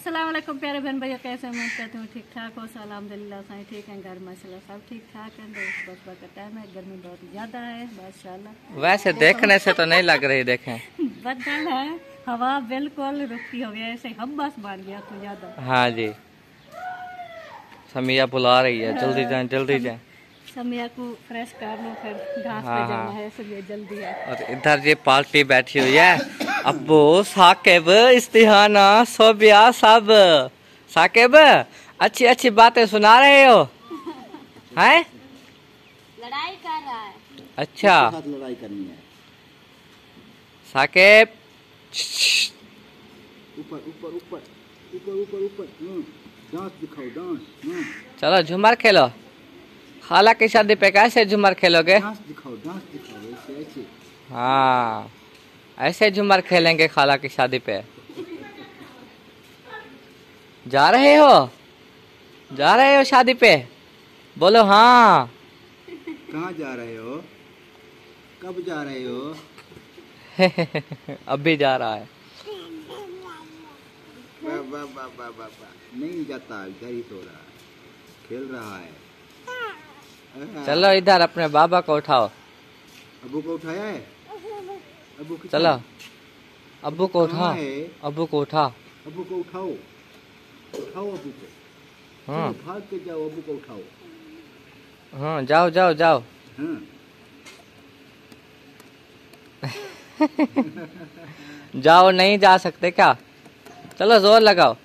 अस्सलाम वालेकुम प्यारे बहन भैया, कैसे उम्मीद करती हूँ ठीक ठाक हो। अल्हम्दुलिल्लाह साईं ठीक है, घर माशाल्लाह सब ठीक ठाक है। बस का टाइम है, गर्मी बहुत ज़्यादा है माशाल्लाह। वैसे देखने से तो नहीं लग रही, देखें बदल है, हवा बिल्कुल रुकी हो गया, ऐसे हम बस बन गया तो ज़्यादा। हाँ जी, समिया बुला रही है, जल्दी जाएं जल्दी जाएं। समिया को फ्रेश कर लो, फिर घास पे हाँ जाना है, इसलिए जल्दी है। और इधर ये पार्टी बैठी हुई है। अब्बू, साकिब, इस्तिहाना, सोबिया सब। साकिब अच्छी अच्छी बातें सुना रहे हो हैं? लड़ाई कर रहा है। अच्छा, लड़ाई करनी है। साकिब ऊपर ऊपर ऊपर ऊपर ऊपर ऊपर डांस दिखाओ, डांस। चलो झूमर खेलो। खाला की शादी पे कैसे झूमर खेलोगे? डांस दिखाओ, डांस दिखाओ, ऐसे ऐसे। हाँ, ऐसे झूमर खेलेंगे खाला की शादी पे। जा रहे हो? जा रहे हो शादी पे? बोलो हाँ। कहाँ जा रहे हो? कब जा रहे हो? अभी जा रहा है। बा, बा, बा, बा, बा, बा। नहीं जाता, इधर ही सो रहा है, खेल रहा है। चलो इधर अपने बाबा को उठाओ। अबू को उठाया है? अबू चलो अब्बू को उठा, कहाँ है? अब्बू को उठा। अबू को उठाओ, उठाओ अबू को। हाँ चलो, भाग के जाओ, अबू को उठाओ। हाँ, जाओ जाओ जाओ। हाँ। जाओ, नहीं जा सकते क्या? चलो जोर लगाओ।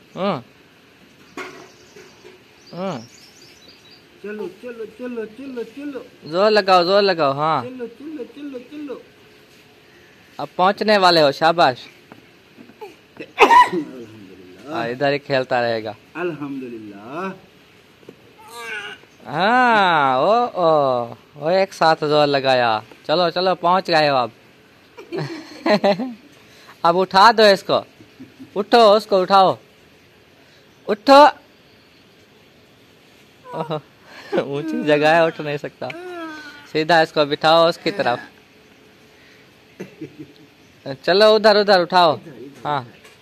चलो चलो चलो चलो चलो, जोर लगाओ, जोर लगाओ। हाँ, चलो चलो चलो चलो। अब पहुंचने वाले हो, शाबाश। अल्हम्दुलिल्लाह, इधर ही खेलता रहेगा। अल्हम्दुलिल्लाह। हाँ, ओ एक साथ जोर लगाया। चलो चलो, पहुंच गए हो अब। अब उठा दो इसको। उठो, उसको उठाओ, उठो। ऊंची जगह है, उठ नहीं सकता। सीधा इसको बिठाओ उसकी तरफ। चलो उधर उधर उठाओ। हाँ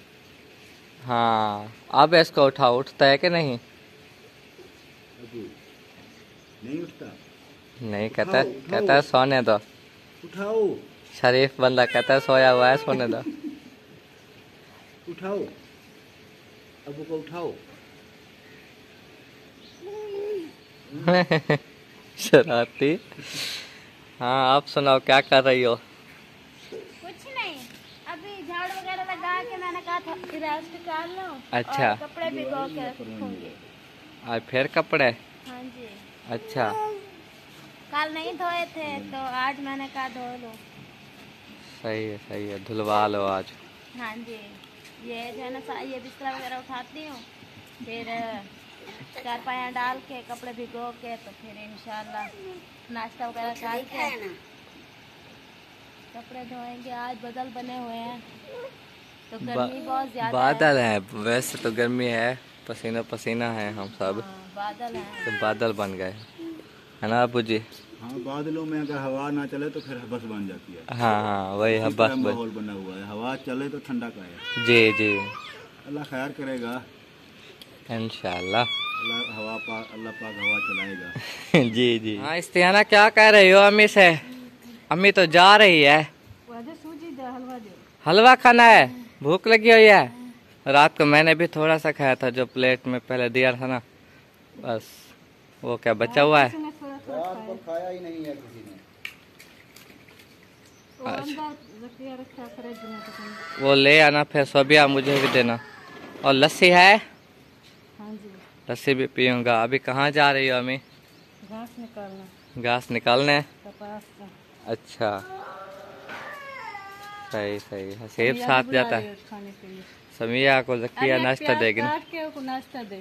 हाँ, अब इसको उठाओ। उठता है कि नहीं? अबू नहीं उठता। नहीं, कहता उठाओ, उठाओ। कहता है सोने दो। उठाओ, शरीफ बंदा कहता है सोया हुआ है, सोने दो। उठाओ, अबू को उठाओ। शरारती। हाँ, आप सुनाओ, क्या कर रही हो? कुछ नहीं, अभी झाड़ू वगैरह लगा के मैंने कहा था रेस्ट कर लो। अच्छा। और कपड़े भिगो के रखूंगी। आज फिर कपड़े? हाँ जी, अच्छा, कल नहीं धोए थे तो आज मैंने कहा धो लो। सही है, धुलवा लो आज। हाँ जी, ये जो है ना, ये बिस्तर वगैरह उठाती हूँ, फिर चारपाइयाँ डाल के कपड़े भिगो के, तो फिर इंशाल्लाह नाश्ता वगैरह खा के कपड़े धोएंगे। आज बादल बने हुए हैं तो गर्मी बहुत ज्यादा बादल है, वैसे तो गर्मी है, पसीना पसीना है हम सब। हाँ, बादल है। तो बादल बन गए है ना अबू जी? हाँ, बादलों में अगर हवा ना चले तो फिर हबस बन जाती है। हाँ हाँ, वही है, इस बस तरह बस। माहौल बना हुआ है, हवा चले तो ठंडा का है। जी जी, अल्लाह खैर करेगा। इंशाल्लाह। अल्लाह पाक हवा चलाएगा। जी जी। हाँ, इस्तियाना क्या कह रही हो अम्मी से? अम्मी तो जा रही है। हलवा खाना है, भूख लगी हुई है। रात को मैंने भी थोड़ा सा खाया था, जो प्लेट में पहले दिया था ना, बस वो क्या बचा हुआ है। रात को खाया ही नहीं है किसी ने। वो ले आना, फिर सोबिया मुझे भी देना। और लस्सी है? हाँ जी, लस्सी भी पीऊंगा। अभी कहाँ जा रही हो अम्मी? घास निकालना, घास निकालने? कपास का। अच्छा, सही है। सेब साथ जाता है। खाने के लिए समिया को जकिया नाश्ता देगी ना? काट के उसको नाश्ता दे।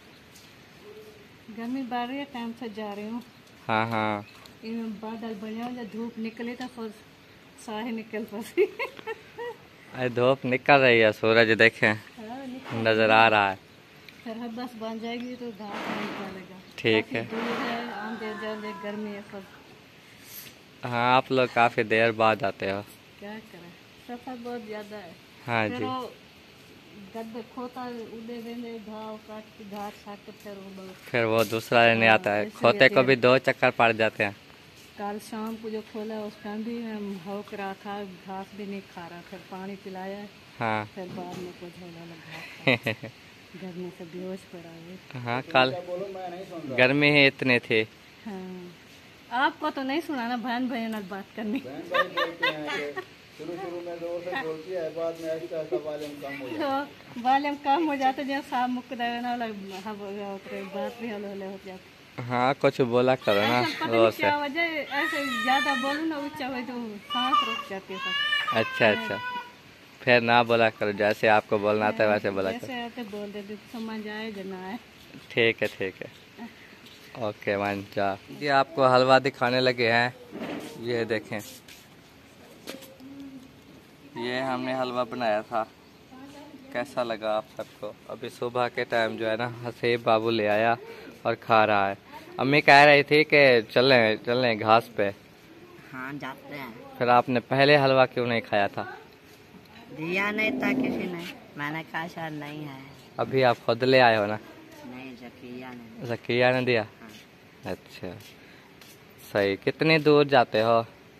गर्मी बढ़ रही है, टाइम से जा रही हूँ। हाँ हाँ, बादल बने हो, धूप निकले तो फिर साहे निकल पसी। अरे धूप निकल रही है, सूरज देखें नजर आ रहा है। फिर बस बन जाएगी तो घास निकालेगा। ठीक है। दूर है, आंधी जल्दी गर्मी है, फिर हाँ, आप लोग काफी देर बाद आते हो। क्या करें, सफर बहुत ज्यादा है। हाँ फिर जी। वो गद्दे खोता उदे वेंदे घाव काट के घास साट के फिर वो दूसरा लेने आता है। खोते को भी 2 चक्कर पड़ जाते हैं। कल शाम को जो खोला उस टाइम भी मैं हौक रहा था, घास भी नहीं खा रहा, फिर पानी पिलाया। हाँ फिर बाद में कुछ झोला लगा गर्मी से बेहोश पड़ा है। हाँ कल गर्मी ही इतने थे। हाँ आपको तो नहीं सुना ना बहन भैया बात करनी। शुरू में जोर से बोलती है, बाद में ऐसा ऐसा वॉल्यूम कम हो जाता है। तो वॉल्यूम कम हो जाता जब साफ मुक्त ना बात भी हल हो जाती। हाँ कुछ बोला करो ना रोज से। क्या वजह ऐसे ज्यादा बोलूँ ना ऊंचा हो तो सांस रुक जाती है। अच्छा फिर ना बोला करो, जैसे आपको बोलना आता है वैसे बोला करो। जैसे आते बोल देते समझ आए जना है। ठीक है ओके मान जा। ये आपको हलवा दिखाने लगे हैं, ये देखें। ये हमने हलवा बनाया था, कैसा लगा आप सबको? अभी सुबह के टाइम जो है ना हसीब बाबू ले आया और खा रहा है। अम्मी कह रही थी कि चलें घास पे। हाँ जाते हैं। फिर आपने पहले हलवा क्यों नहीं खाया था? दिया नहीं था किसी ने, मैंने कहा शायद नहीं है। अभी आप खुद ले आए हो ना? नहीं जकिया ने दिया। हाँ। अच्छा सही। कितनी दूर जाते हो?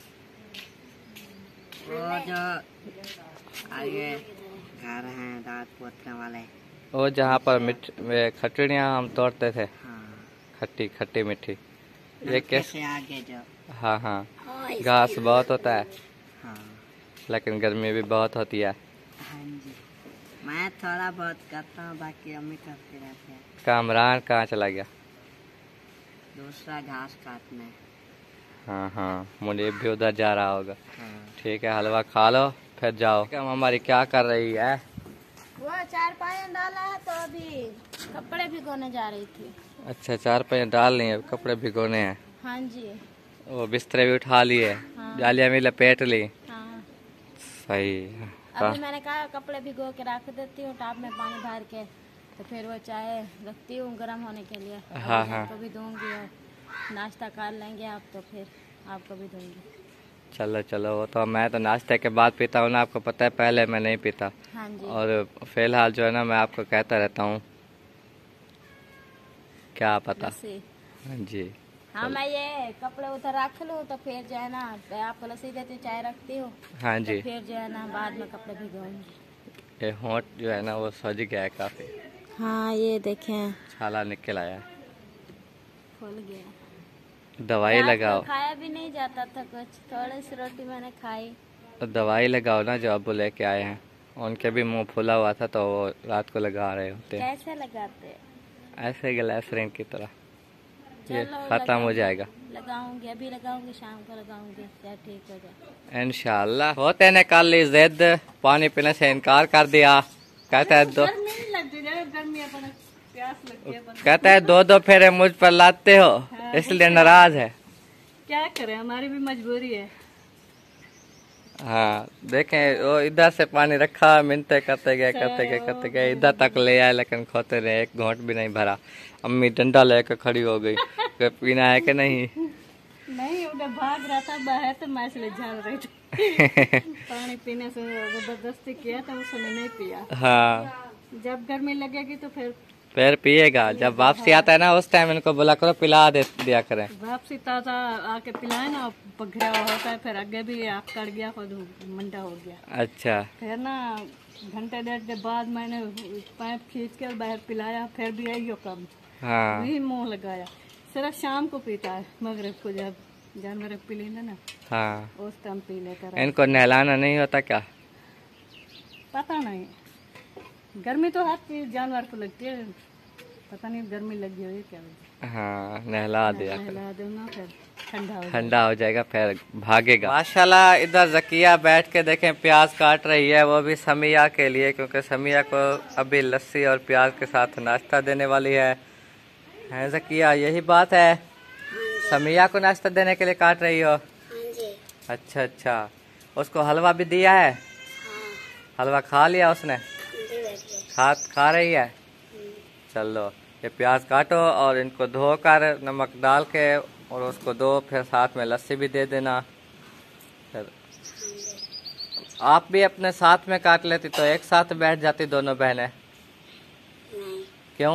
वो जो आगे घर हैं दांत पोतने वाले, वो जहाँ पर खटड़ियाँ हम तोड़ते थे। हाँ खट्टी मीठी। ये नलके कैसे? से आगे जो। हाँ घास बहुत होता है, हाँ लेकिन गर्मी भी बहुत होती है। हाँ जी, मैं थोड़ा बहुत करता हूँ, बाकी अम्मी करते रहते हैं। कामरान कहाँ चला गया? दूसरा घास काटने। हाँ मुझे भी उधर जा रहा होगा। हाँ। ठीक है हलवा खा लो फिर जाओ। हमारी क्या कर रही है? वो 4 पाया डाला है तो अभी कपड़े भिगोने जा रही थी। अच्छा 4 पहिए डाल लिए, कपड़े भिगोने हैं। हाँ जी। वो बिस्तरे भी उठा लिए, हाँ। जालियाँ भी लपेट ली। हाँ सही। अभी मैंने कहा कपड़े भिगो के रख देती हूँ टॉप में पानी भर के, तो फिर वो चाय रखती हूँ गर्म होने के लिए। हाँ। आपको भी दूंगी और नाश्ता कर लेंगे आप, तो फिर आपको भी दूंगी। चलो वो तो मैं तो नाश्ते के बाद पीता हूँ ना, आपको पता है, पहले मैं नहीं पीता। हाँ जी। और फिलहाल जो है ना मैं आपको कहता रहता हूँ, क्या पता। हाँ जी। हाँ मैं ये कपड़े उधर रख लूँ तो फिर जो है ना आपको लस्सी देती हूँ, चाय रखती हूँ। हाँ जी। तो फिर जो है ना बाद में कपड़े भिगोऊंगी। ये होंठ जो है ना वो सज गया है काफी। हाँ ये देखें छाला निकल आया है। खुल गया। दवाई रात को लगाओ। खाया भी नहीं जाता था कुछ, थोड़ी सी रोटी मैंने खाई। तो दवाई लगाओ ना, जो अब्बू लेके आए हैं। उनके भी मुंह फूला हुआ था तो वो रात को लगा रहे होते हैं। कैसे लगाते? ऐसे ग्लिसरीन की तरह। ये चलो खत्म हो जाएगा। लगाऊंगी, अभी लगाऊंगी, शाम को लगाऊंगी, क्या ठीक हो जाए इंशाल्लाह। होते ने कल ली जिद, पानी पीने से इनकार कर दिया। कहता है दो कहता है दो फेरे मुझ पर लाते हो, इसलिए नाराज है। क्या करें, हमारी भी मजबूरी है। हाँ देखें वो इधर से पानी रखा, मिनते करते गए इधर तक ले आए, लेकिन खोते रहे, एक घोंट भी नहीं भरा। अम्मी डंडा लेकर खड़ी हो गई कि पीना है कि नहीं। नहीं उधर भाग रहा था बाहर, तो मैं इसलिए झाल रही थी। पानी पीने से जबरदस्ती किया तो उसने नहीं पिया। हाँ जब गर्मी लगेगी तो फिर पिएगा। जब वापसी आता है ना उस टाइम इनको बोला करो पिला दिया करें। वापसी ताजा आके पिलाए ना, पघरा होता है, फिर आगे भी आप कट गया, खुद मंडा हो गया। अच्छा फिर ना घंटे डेढ़ के बाद मैंने पाइप खींच कर बाहर पिलाया, फिर भी यही हो कम। हाँ वही मुंह लगाया। सिर्फ शाम को पीता है, मगरिब को जब जानवर पी लेना ना, हाँ उस टाइम पी लेता। इनको नहलाना नहीं होता क्या? पता नहीं, गर्मी तो हर चीज जानवर को लगती है, पता नहीं गर्मी लगी हुई क्या। हाँ नहला दिया करो। नहला दूंगा फिर ठंडा हो जाएगा, फिर भागेगा। माशाल्लाह इधर जकिया बैठ के देखें प्याज काट रही है, वो भी समिया के लिए, क्योंकि समिया को अभी लस्सी और प्याज के साथ नाश्ता देने वाली है जकिया, यही बात है? समिया को नाश्ता देने के लिए काट रही हो? अच्छा उसको हलवा भी दिया है? हलवा खा लिया उसने? खा रही है। चलो ये प्याज काटो और इनको धोकर नमक डाल के और उसको दो, फिर साथ में लस्सी भी दे देना। फिर आप भी अपने साथ में काट लेती तो एक साथ बैठ जाती दोनों बहनें। नहीं क्यों?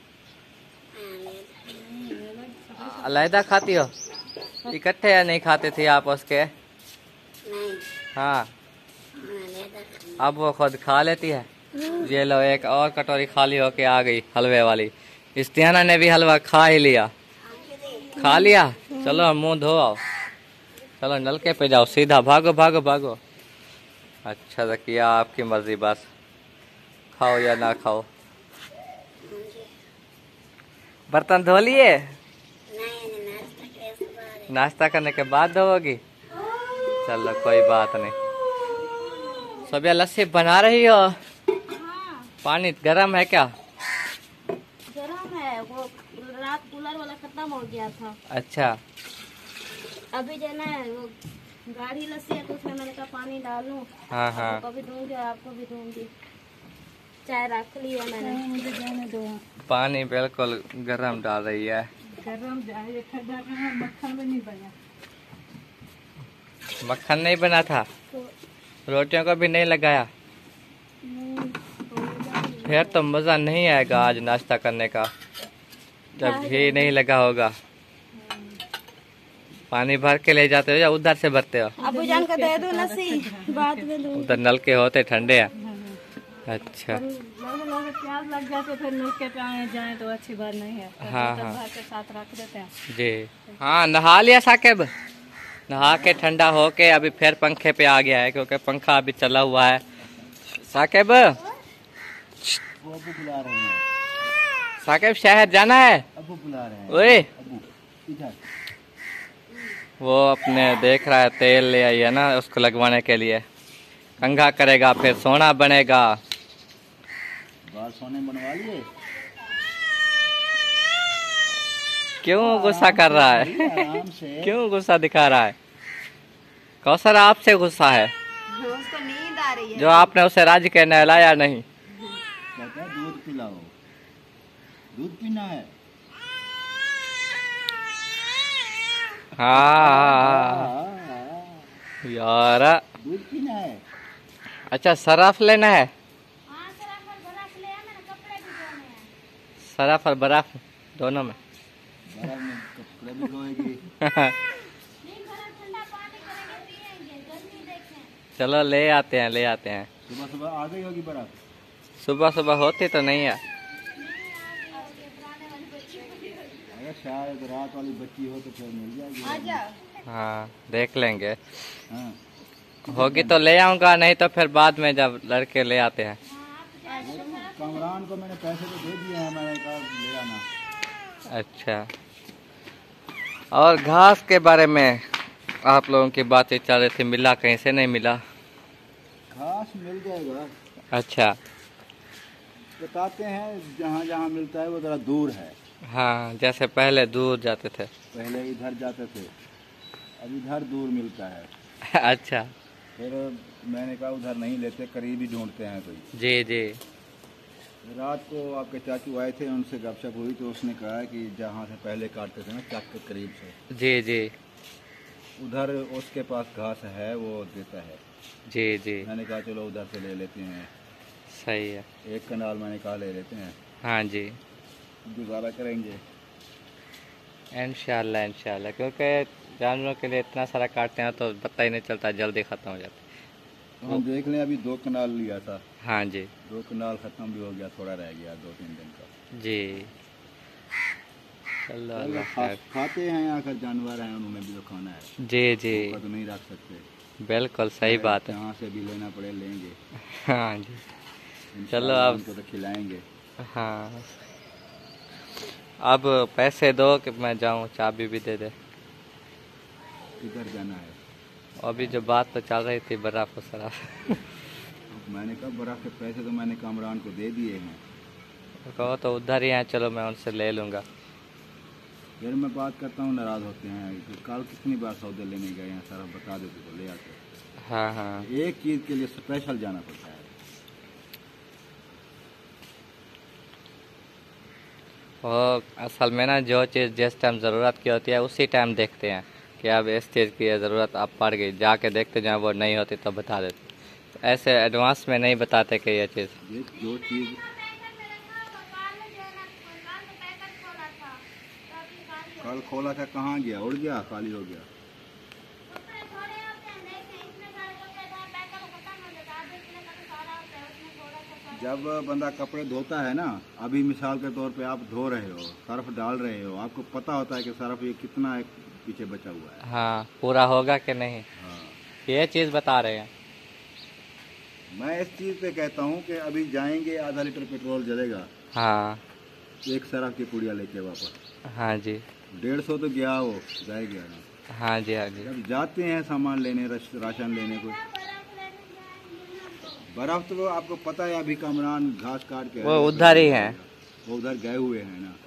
अलहदा खाती हो? इकट्ठे या नहीं खाती थी आप उसके? नहीं हाँ, अलग अब वो खुद खा लेती है। ये लो, एक और कटोरी खाली होके आ गई हलवे वाली। इस्तियाना ने भी हलवा खा ही लिया। खा लिया? चलो मुंह धो आओ, चलो नलके पे जाओ सीधा, भागो भागो भागो। अच्छा ज़किया, आपकी मर्जी, बस खाओ या ना खाओ। बर्तन धो लिए? नहीं नाश्ता कैसे बारे नाश्ता करने के बाद धोगी? चलो कोई बात नहीं। सोबिया लस्सी बना रही हो? पानी गर्म है क्या? गरम है, वो रात कूलर वाला खत्म हो गया था। अच्छा, अभी जो है ना वो गाढ़ी लस्सी है तो उसमें मैंने कहा पानी डालूं। हाँ हाँ, आपको भी दूंगी और आपको भी दूंगी। चाय रख ली है मैंने। मुझे जाने दो। पानी बिल्कुल गर्म डाल रही है। गरम जाए ठंडा करना, मक्खन भी नहीं बना। मक्खन नहीं बना था? रोटियों को भी नहीं लगाया? फिर तो मज़ा नहीं आएगा आज नाश्ता करने का, जब घी नहीं लगा होगा। पानी भर के ले जाते हो या उधर से भरते हो? अबू जान का दे दो लस्सी, बाद में दूंगी। उधर नल के होते ठंडे हैं। अच्छा, प्याज लग जाते फिर नलके पे आए जाए तो अच्छी बात नहीं है। हाँ हाँ भर के साथ रख देते हैं। जी। हाँ, नहा लिया साकिब? नहा के ठंडा होके अभी फिर पंखे पे आ गया है, क्योंकि पंखा अभी चला हुआ है। साकिब, वो अबू बुला रहे हैं, साकिब शहर जाना है? अबू बुला रहे हैं। ओए, अबू इधर। वो अपने देख रहा है, तेल ले आई है ना उसको लगवाने के लिए। कंघा करेगा, फिर सोना बनेगा। बाल सोने बनवा लिए? क्यों गुस्सा कर रहा है? आराम से। क्यों गुस्सा दिखा रहा है? कौसर आपसे गुस्सा है? उसको नींद आ रही है। जो आपने उसे राज के नहलाया नहीं। कहता है दूध पिलाओ, दूध पीना है। हाँ यार, दूध पीना है। अच्छा सरफ लेना है? हाँ सरफ और बर्फ ले आना, कपड़े भी धोने हैं। सरफ और बर्फ दोनों में? बर्फ में कपड़े भी धोएगी। नहीं गरम ठंडा पानी करेंगे, पिएंगे, गर्मी देखें। चलो ले आते हैं, ले आते हैं। सुबह सुबह आ गई होगी बर्फ। सुबह सुबह होती तो नहीं है। अगर शायद रात वाली बच्ची हो तो फिर मिल जाएगी। हाँ देख लेंगे, हाँ, होगी तो ले आऊंगा, नहीं तो फिर बाद में जब लड़के ले आते हैं। कमरान को मैंने पैसे तो दे दिए हैं, मैंने कहा ले आना। अच्छा, और घास के बारे में आप लोगों की बातें चल रही थी, मिला कहीं से? नहीं मिला? घास मिल जाएगा, अच्छा, बताते हैं जहाँ जहाँ मिलता है वो ज़रा दूर है। हाँ जैसे पहले दूर जाते थे। पहले इधर जाते थे, अब इधर दूर मिलता है। अच्छा, फिर मैंने कहा उधर नहीं लेते, करीब ही ढूंढते हैं कोई। जी जी। रात को आपके चाचू आए थे, उनसे गपशप हुई तो उसने कहा कि जहाँ से पहले काटते थे ना चक के करीब से, जी जी उधर उसके पास घास है, वो देता है। जी जी, मैंने कहा चलो उधर से ले लेते हैं, सही है। एक कनाल मैंने कहा ले लेते हैं, हाँ जी, गुजारा करेंगे। इंशाल्लाह इंशाल्लाह, क्योंकि जानवरों के लिए इतना सारा काटते हैं तो पता ही नहीं चलता, जल्दी ख़त्म हो जाता है। तो हम देख लें, अभी 2 कनाल लिया था, हाँ जी 2 कनाल ख़त्म भी हो गया, थोड़ा रह गया 2-3 दिन का। जी। चलो अल्लाह खैर। खाते हैं, आखिर जानवर हैं, उन्होंने भी तो खाना है। जी जी, तो नहीं रख सकते। बिल्कुल सही बात है। जहाँ से भी लेना पड़े लेंगे। हाँ जी, चलो इंशाल्लाह अब उनको तो खिलाएंगे। हाँ, अब पैसे दो कि मैं जाऊँ, चाबी भी दे दे। किधर जाना है? अभी जो बात तो चल रही थी बर्फ और शराब। मैंने कहा बर्फ के पैसे तो मैंने कामरान को दे दिए हैं। कहो तो उधर ही हैं, चलो मैं उनसे ले लूँगा। फिर मैं बात करता हूँ, नाराज़ होते हैं कि कल कितनी बार सौदे लेने गए हैं, सारा बता देते तो ले आते। हाँ हाँ, एक चीज़ के लिए स्पेशल जाना पड़ता है। वो असल में ना जो चीज़ जिस टाइम ज़रूरत की होती है उसी टाइम देखते हैं कि अब इस चीज़ की ज़रूरत अब पड़ गई, जाके देखते जहाँ वो नहीं होती तो बता देते। ऐसे एडवांस में नहीं बताते कि ये चीज़। ये जो चीज़ कल खोला था कहाँ गया, उड़ गया, खाली हो गया। जब बंदा कपड़े धोता है ना, अभी मिसाल के तौर पे आप धो रहे हो, सर्फ डाल रहे हो, आपको पता होता है कि सर्फ ये कितना पीछे बचा हुआ है। हाँ, पूरा होगा कि नहीं, हाँ, ये चीज़ बता रहे हैं। मैं इस चीज़ पे कहता हूँ कि अभी जाएंगे, आधा लीटर पेट्रोल जलेगा, हाँ एक सर्फ की पुड़िया लेके वापस। हाँ जी, 150 तो गया, वो जाए गया ना। हाँ जी, हाँ जी। जब जाते हैं सामान लेने, राशन लेने को, बर्फ तो आपको पता है अभी कामरान घास काट के वो उधर ही है, वो उधर गए हुए हैं ना।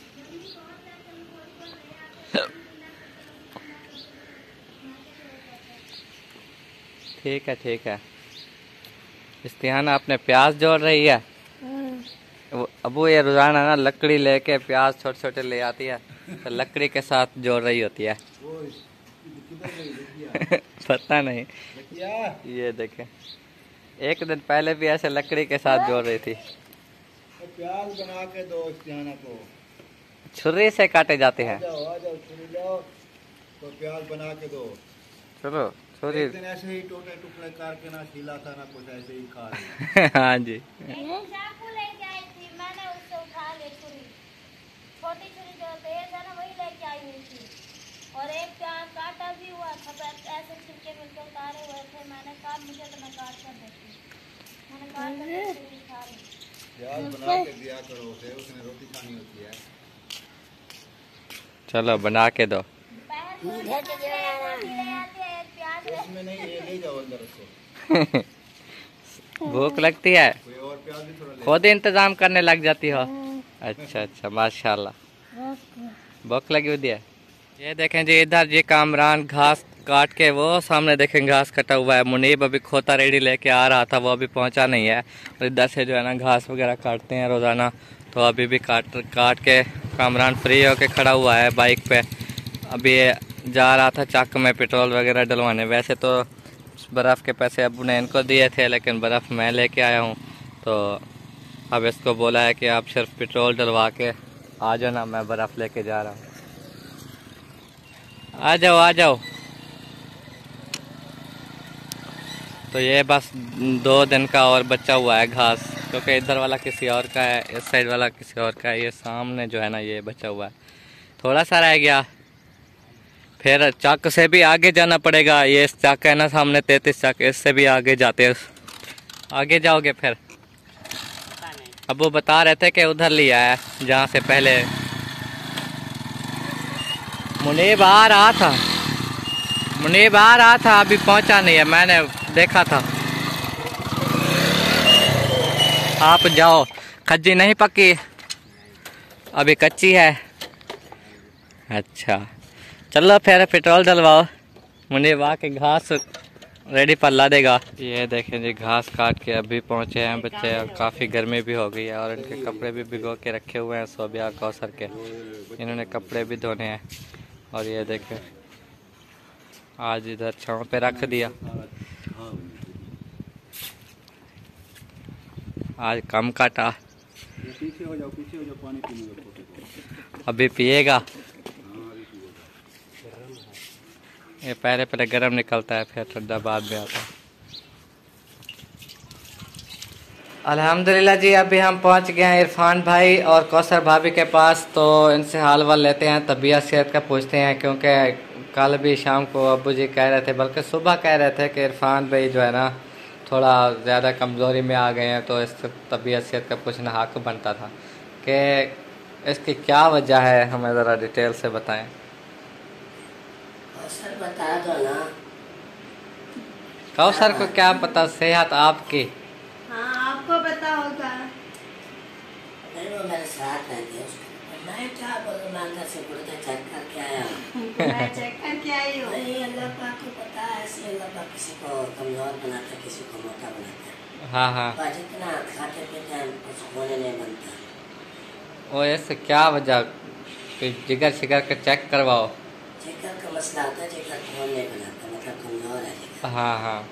ठीक है, ठीक है। इस्तिहाना अपने प्याज जोड़ रही है। अबू ये रोजाना ना लकड़ी लेके प्याज छोटे छोटे ले आती है, तो लकड़ी के साथ जोड़ रही होती है। पता नहीं, ये देखें, एक दिन पहले भी ऐसे लकड़ी के साथ जोड़ रही थी। तो प्याज बना के दो इस्तिहाना को, छुरी से काटे जाते हैं। आ जाओ छुरी लाओ, तो प्याज बना के दो। चलो छुरी। एक दिन ऐसे ही टोटे टुकड़े करके ना छीला था ना कुछ, ऐसे ही खा लिया। हाँ जी, चाकू लेके आई थी, मैंने उससे उठा ली छुरी, छोटी छुरी जो तेज है ना वही लेके आई हुई थी, और एक प्याज काटा भी हुआ था, ऐसे छिलके मिलके उतारे हुए थे। मैंने कहा मुझे तो मैं काट कर देती, मैंने काट कर छुरी उठा ली। प्याज बना के दिया करो उसे, उसने रोटी खानी होती है। चलो बना के दो। उसमें नहीं, ये ले जाओ अंदर उसको। भूख लगती है, कोई और प्याज भी थोड़ा ले। खुद इंतजाम करने लग जाती हो। अच्छा अच्छा, माशाल्लाह। भूख लगी हुई है। ये देखें जी, इधर जी कामरान घास काट के, वो सामने देखें घास कटा हुआ है। मुनीब अभी खोता रेडी लेके आ रहा था, वो अभी पहुंचा नहीं है। और इधर से जो है ना घास वगैरह काटते हैं रोज़ाना, तो अभी भी काट के कामरान फ्री होके खड़ा हुआ है बाइक पे। अभी जा रहा था चक में पेट्रोल वगैरह डलवाने। वैसे तो बर्फ़ के पैसे अबू ने इनको दिए थे, लेकिन बर्फ़ मैं लेके आया हूँ, तो अब इसको बोला है कि आप सिर्फ पेट्रोल डलवा के आ जाओ ना, मैं बर्फ़ लेके जा रहा हूँ। आ जाओ आ जाओ। तो ये बस 2 दिन का और बचा हुआ है घास, क्योंकि इधर वाला किसी और का है, इस साइड वाला किसी और का है। ये सामने जो है ना ये बचा हुआ है, थोड़ा सा रह गया। फिर चक से भी आगे जाना पड़ेगा। ये इस चक है ना सामने 33 चक, इससे भी आगे जाते हैं। आगे जाओगे फिर? अब वो बता रहे थे कि उधर लिया है जहाँ से पहले मुनीब आ रहा था। मुनीब आ रहा था, अभी पहुँचा नहीं है, मैंने देखा था। आप जाओ, खज्जी नहीं पकी, अभी कच्ची है। अच्छा चलो फिर पेट्रोल डलवाओ। मुनीब आके घास रेडी पर ला देगा। ये देखें जी, घास काट के अभी पहुंचे हैं बच्चे, और काफ़ी गर्मी भी हो गई है, और इनके कपड़े भी भिगो के रखे हुए हैं सोबिया कौसर के। इन्होंने कपड़े भी धोने हैं। और ये देखें, आज इधर छाँव पे रख दिया। आज कम काटा, पीछे हो जाओ, पीछे हो जाओ, पानी पीने को। अभी पिएगा। ये पहले गर्म निकलता है, फिर ठंडा बाद में आता है। अल्हम्दुलिल्लाह जी, अभी हम पहुंच गए हैं इरफान भाई और कौसर भाभी के पास। तो इनसे हाल वाल लेते हैं, तबीयत सेहत का पूछते हैं, क्योंकि कल भी शाम को अब्बू जी कह रहे थे, बल्कि सुबह कह रहे थे कि इरफान भाई जो है ना थोड़ा ज़्यादा कमज़ोरी में आ गए हैं, तो इस तबीयत सेहत का पूछना हक बनता था कि इसकी क्या वजह है, हमें ज़रा डिटेल से बताएं। सर बता दो ना। कौसर को क्या पता, सेहत आपकी। हाँ आपको पता होगा। नहीं वो मेरे साथ रहती है, मैं क्या बोलूं, मैं अंदर से गुर्दे चेक करके आया हूँ। मैं चेक करके आई हूँ। नहीं अल्लाह पाक को पता है, ऐसे अल्लाह पाक किसी को कमजोर बनाता है, किसी को मोटा बनाता है। हाँ हाँ, पर जितना खाते पीते हैं कुछ होने नहीं बनता। वो ऐसे क्या वजह, कि जिगर शिगर का चेक करवाओ। जिगर का मसला होता है, जिगर खून नहीं बनाता, मतलब कमजोर है जिगर। हाँ हाँ,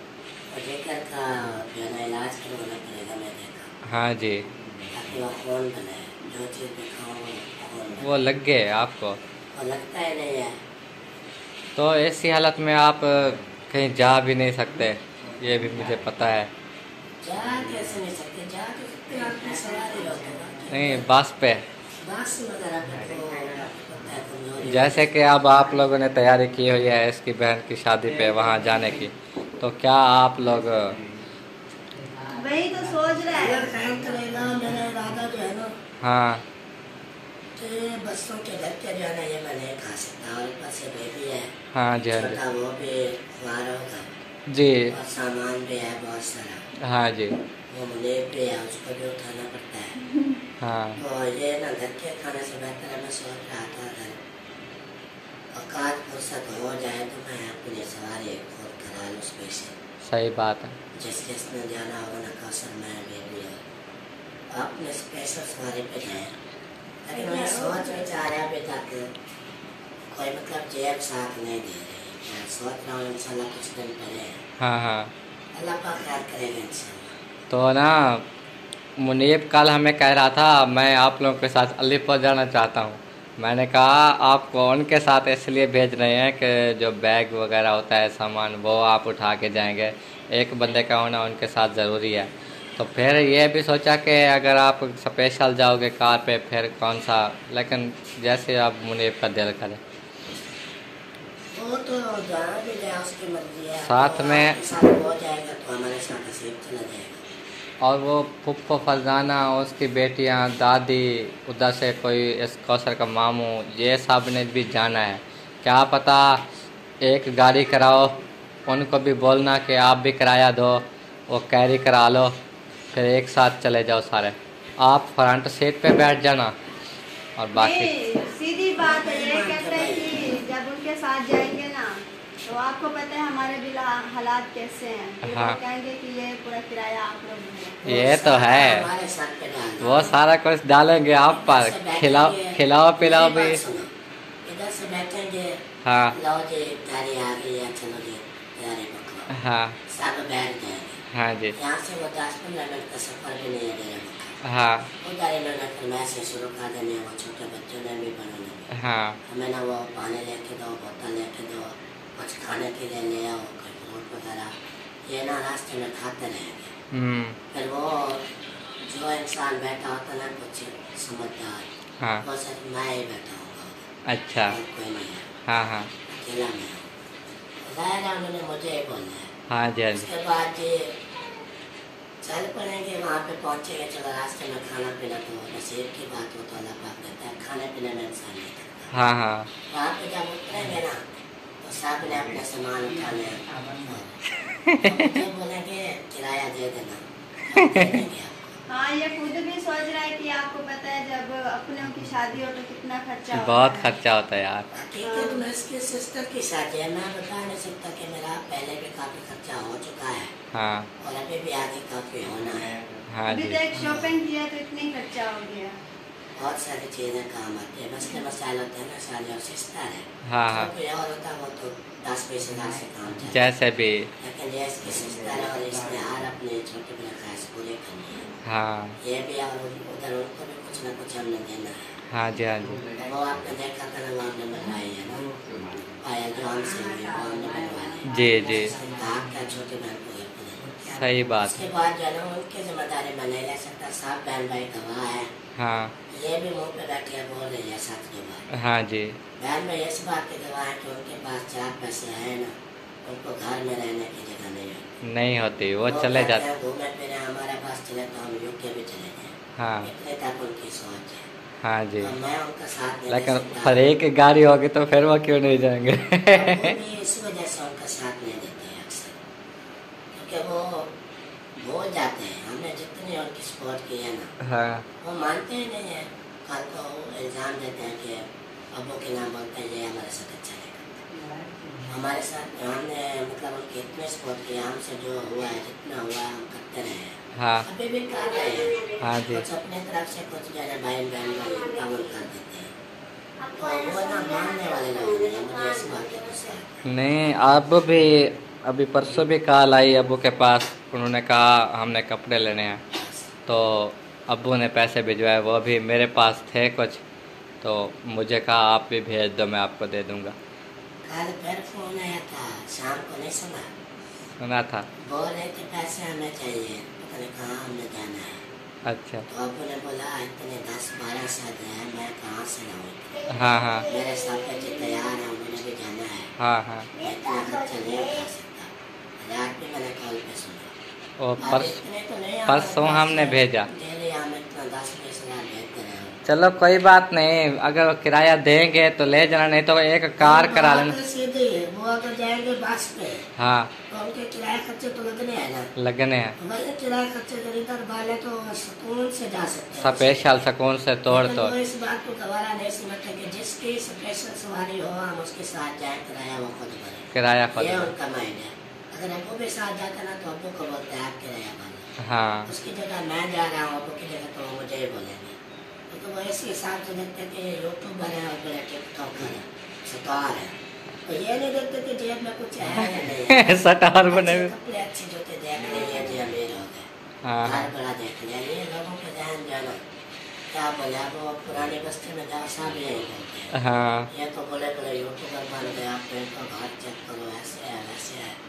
और जेकर का जो है ना इलाज करवाना पड़ेगा, मैं देखा। हाँ जी, ताकि वो खून बने, जो चीज़ भी खाऊँ खून बने। वो लग गए आपको? और लगता ही नहीं है। तो ऐसी हालत में आप कहीं जा भी नहीं सकते, ये भी मुझे पता है। जा कैसे नहीं सकते, जा तो सकते, आपने सवारी होते ना। नहीं, बस पे। बस वगैरह पे तो पता है कमजोरी। जैसे कि अब आप लोगों ने तैयारी की हुई है इसकी बहन की शादी पे वहाँ जाने की, तो क्या आप लोग? वही तो सोच रहा है। अगर टाइम करेगा मेरा इरादा जो है ना, हाँ तो बच्चों के घर के जो है ना, ये मैं नहीं खा सकता। और ऊपर से बेबी है, हाँ जी, हाँ छोटा, वो भी खुआर होगा, जी, जी, और सामान भी है बहुत सारा। हाँ जी, वो मुनीब भी है, उसको भी उठाना पड़ता है। हाँ तो ये ना घर के खाने से बेहतर है, मैं सोच रहा था अगर औकात फुर्सत हो जाए तो मैं अपनी सवारी खुद करा लूँ उसमें से। सही बात है। जिस जिसने जाना होगा ना, कौशल में बेबी है, अपने स्पेशल सवारी पे जाए। लेकिन मैं सोच विचार है अभी तक कोई मतलब जेब साथ नहीं दे रही। मैं सोच रहा हूँ इंशाल्लाह कुछ दिन पहले हाँ हाँ, अल्लाह पाक खैर करेगा इंशाल्लाह। तो ना मुनीब कल हमें कह रहा था मैं आप लोगों के साथ अलीपुर जाना चाहता हूँ। मैंने कहा आपको उनके साथ इसलिए भेज रहे हैं कि जो बैग वगैरह होता है सामान वो आप उठा के जाएंगे, एक बंदे का होना उनके साथ ज़रूरी है। तो फिर ये भी सोचा कि अगर आप स्पेशल जाओगे कार पे फिर कौन सा, लेकिन जैसे आप मुनीब का दिल करे। वो तो जहाँ भी जाए उसकी मर्जी है। साथ तो में आपके साथ हो जाएगा तो हमारे साथ नसीब चला जाएगा। और वो फुप्पो फरजाना, उसकी बेटियां, दादी, उधर से कोई इस कौसर का मामू, ये सब ने भी जाना है। क्या पता एक गाड़ी कराओ, उनको भी बोलना कि आप भी किराया दो, वो कैरी करा लो, फिर एक साथ चले जाओ सारे। आप फ्रंट सीट पे बैठ जाना और बाकी नहीं, सीधी बात है। ये कहते हैं कि जब उनके साथ जाएंगे ना, तो आपको पता है हमारे भी हालात कैसे हैं। फिर हाँ। वो कहेंगे कि ये पूरा किराया आप लोग दें। ये तो है, हमारे सर पे डाल दो। वो सारा कुछ डालेंगे आप पर, इधर से खिलाओ बैठेंगे, खिलाओ पिलाओ मेरी भी। बात सुनो, इधर से बैठेंगे, हाँ लो जी गाड़ी आ गई है, चलो जी तैयारी पकड़ो, हाँ सब बैठ जाएंगे। हाँ जी, यहाँ से वो 10-15 मिनट का सफर भी नहीं है डेरा मुक्का। हाँ उधर इन्होंने फरमाइश से शुरू कर देनी है, वो छोटे बच्चों ने भी बनाने में। हाँ हमें ना वो पानी लेके दो, बोतल लेके दो, कुछ खाने के लिए ले आओ, कोई फ्रूट वगैरह, ये ना रास्ते में खाते रहेंगे। फिर वो जो इंसान बैठा होता ना कुछ समझदार, हाँ वो सिर्फ मैं ही बैठा होगा, अच्छा, और कोई नहीं है, हाँ हाँ अकेला मैं हूँ। जाहिर है उन्होंने मुझे ही बोलना है। हाँ जी, हाँ जी, उसके बाद ये चल पड़ेंगे, वहाँ पे पहुँचेंगे। चलो रास्ते में खाना पीना तो नसीब की बात हो, तो अल्लाह पाक देता है, खाने पीने में इंसान नहीं करता। हाँ हाँ वहाँ पे जब उतरेंगे ना, तो सब ने अपने सामान उठाने तो मुझे बोलेंगे किराया दे देना, हम दे देंगे आपको। हाँ, ये खुद भी सोच रहा है कि आपको पता है जब अपनों की शादी हो तो कितना खर्चा होता बहुत है। खर्चा होता है यार। हकीकत में इसकी सिस्टर की शादी है, मैं बता नहीं सकता कि मेरा पहले भी काफी खर्चा हो चुका है हाँ और अभी भी आगे काफी होना है। हाँ अभी जी, तो एक शॉपिंग किया तो इतनी खर्चा हो गया। बहुत सारी चीजें काम आती है, मसले मसाइल होते हैं ना, शादी और सिस्टर है। हाँ हाँ, कोई और होता वो तो 10-20 हज़ार से काम चलता है। जैसे भी, लेकिन ये इसकी सिस्टर है और इसने हर अपनी छोटी बड़ी ख्वाहिश पूरी करनी है। हाँ ये भी और उधर उनको भी कुछ ना कुछ हमने देना है। हाँ जी, हाँ जी, तो वो आपने देखा था ना, वो हमने बनवाई है ना, पायल जो हमसे हुई वो हमने बनवाई। जी जी, आपका छोटी बहन को गिफ्ट देना। सही बात, उसके बाद जो है ना उनकी जिम्मेदारी मैं नहीं ले सकता, सब बहन भाई गवाह है। हाँ ये भी मुँह पे बैठ के बोल रही है साथ के बाद। हाँ जी, बहन भाई इस बात के गवाह है कि उनके पास 4 पैसे है ना, उनको घर में रहने की जगह नहीं है। नहीं होती, वो चले कहते जाते। हैं घूमे फिरे हमारे पास चले तो हम यूके भी चले जाएं। हाँ इतने तक उनकी सोच है। हाँ जी, तो मैं उनका साथ नहीं लेकिन दे सकता। पर एक गाड़ी होगी तो फिर वो क्यों नहीं जाएंगे? वो भी इस वजह से उनका साथ नहीं देते हैं अक्सर, क्योंकि वो भूल जाते हैं। हमने जितनी उनकी सपोर्ट की है ना, हाँ वो मानते ही नहीं है। कल को इल्ज़ाम देते हैं कि अब्बू के नाम बोलते हैं ये हमारे साथ अच्छा नहीं करता। हमारे साथ हमने मतलब उनकी इतनी सपोर्ट की, हमसे जो हुआ है जितना हुआ हम करते रहे हैं, हाँ अभी भी कर रहे हैं। हाँ जी, कुछ अपने तरफ से कुछ जो है भाई बहन कबूल कर देते हैं, तो वो ना मानने वाले लोग नहीं हैं। मुझे इस बात का गुस्सा है। नहीं अब भी अभी परसों भी कॉल आई अब्बू के पास, उन्होंने कहा हमने कपड़े लेने हैं, तो अब्बू ने पैसे भिजवाए, वो भी मेरे पास थे कुछ, तो मुझे कहा आप भी भेज दो, मैं आपको दे दूँगा। कल फिर फोन आया था, शाम को नहीं सुना? सुना था। बोल रहे थे पैसे हमें चाहिए, पता नहीं कहाँ हमें जाना है। अच्छा। तो अब्बू ने बोला इतने 10-12 साल है, मैं कहाँ से लाऊं? हाँ हाँ मेरे सब बच्चे तैयार हैं, मुझे भी जाना है। हाँ हाँ। मैं इतना खर्चा नहीं उठा सकता। रात भी मैंने कॉल पे सुना। और अब इतने तो नहीं, परसों हमने भेजा। डेली हम इतना 10-20 हज़ार भेजते रहे। चलो कोई बात नहीं, अगर किराया देंगे तो ले जाना, नहीं तो एक कार करा लेना। सीधी वो अगर जाएंगे बस पे, हाँ तो उनके किराया खर्चे तो लगने हैं ना। लगने हैं। वही किराया खर्चे खरीदार वाले तो सुकून से जा सकते हैं। स्पेशल सुकून से तोड़ लेकिन तो। वो इस बात को गवारा नहीं समझते कि जिसकी स्पेशल सवारी हो हम उसके साथ जाए, किराया वो खुद भरे। किराया खुद ये भरे। उनका माइंड है। अगर अब्बू भी साथ जाते ना तो अब्बू को बोलते हैं आप किराया भरो। हाँ उसकी जगह मैं जा रहा हूँ, अब्बू की जगह तो वो मुझे ही बोलेंगे। तो वो इसी हिसाब से देखते कि ये यूट्यूबर है और बड़े टिकटॉकर है, स्टार है, तो ये नहीं देखते कि जेब में कुछ है या नहीं है। स्टार बने अच्छे कपड़े अच्छे जूते देख लिए जी अमीर हो गए, हाँ घर बड़ा देख लिया। ये लोगों के ध्यान जाना क्या बोले, अब वो पुरानी बस्ती में जाओ सब यही बोलते हैं। हाँ ये तो बोले बोले यूट्यूबर बन गए, आप इनका घर चेक करो, ऐसे है वैसे है,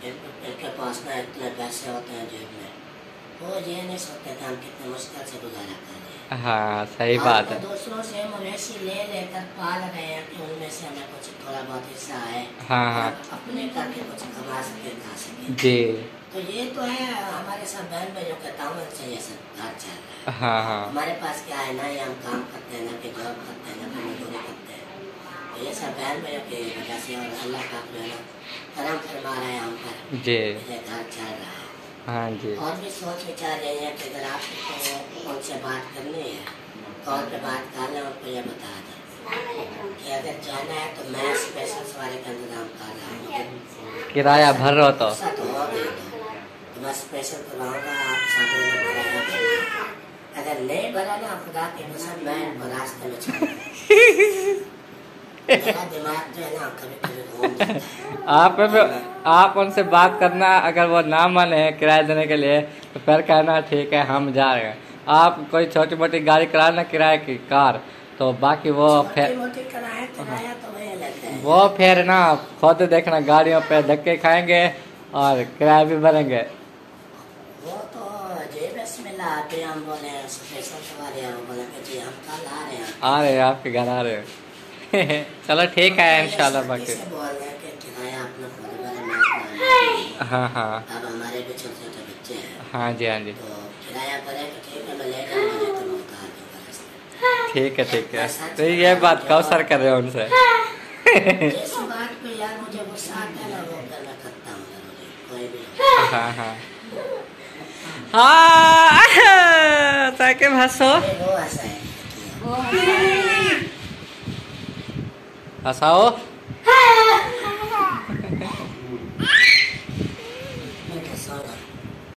इनके पास ना इतने पैसे होते हैं जेब में। वो ये नहीं सोचते कि हम कितने मुश्किल से गुजारा कर रहे हैं। हाँ सही बात है। दूसरों से मवेशी ले लेकर पाल रहे हैं कि उनमें से हमें कुछ थोड़ा बहुत हिस्सा है, हाँ हाँ अपने करके कुछ कमा सके, खा सके। जी तो ये तो है हमारे सब बहन भाइयों के तावन से ये सब घर चल रहा है। हाँ हाँ हमारे पास क्या है ना, ये हम काम करते हैं, ना कि जॉब करते हैं, ना कि मजदूरी करते हैं। तो ये सब बहन भाइयों की वजह से और अल्लाह का जो है ना करम फरमा रहे हैं हम पर, जी ये घर चल रहा है। हाँ जी। और भी सोच विचार यही है कि अगर आपको उनसे बात करनी है, कॉल पे बात कर लें, उनको ये बता दें कि अगर जाना है तो मैं स्पेशल सवारी का इंतजाम कर रहा हूँ। किराया भर रहा तो ऐसा तो हो गया तो मैं स्पेशल करवाऊँगा, आप सामने में किराया भरना। अगर नहीं भरा ना, खुदा की कसम मैं इनको रास्ते में छोड़ मेरा दिमाग जो है ना कभी कभी घूम जाता है। आप उनसे बात करना, अगर वो ना माने किराया देने के लिए तो फिर कहना ठीक है हम जा रहे हैं। आप कोई छोटी मोटी गाड़ी कराना किराए की कार, तो बाकी वो फिर मोटी किराया तो वही लगता है। वो फिर ना खुद देखना गाड़ियों पे धक्के खाएंगे और किराया भी भरेंगे। वो तो जे बस मिला आते हम बोले स्पेशल सवारी है, वो बोले कि जी हम कल आ रहे हैं। आ रहे हैं आपके घर आ रहे हैं। चलो ठीक है इंशाल्लाह। बाकी बोल रहे हैं कि किराया अपना खुद भरे, मैं हाँ हाँ अब हमारे भी छोटे छोटे बच्चे हैं। हाँ जी हाँ जी तो किराया भरे तो ठीक है, मैं ले जाऊँगा, नहीं तो मैं उतार दूँगा रास्ते। ठीक है। तो ये बात कौसर कर रहे हो उनसे। जिस बात पे यार मुझे गुस्सा आता है ना, वो कर मैं करता हूँ जरूरी, कोई भी हो। हाँ हाँ हाँ ताकि हंसो, वो ऐसा है हंसाओ।